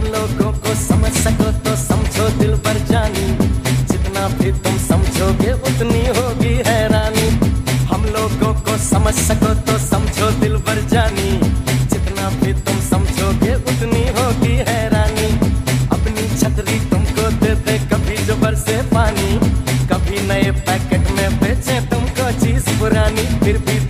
लोगों को समझ सको तो समझो दिल भर जानी, जितना भी तुम समझोगे उतनी होगी हैरानी। हम लोगों को समझ सको तो समझो दिल भर जानी, जितना भी तुम समझोगे उतनी होगी हैरानी। अपनी छतरी तुमको दे दे कभी जो बरसे पानी, कभी नए पैकेट में बेचे तुमको चीज पुरानी, फिर भी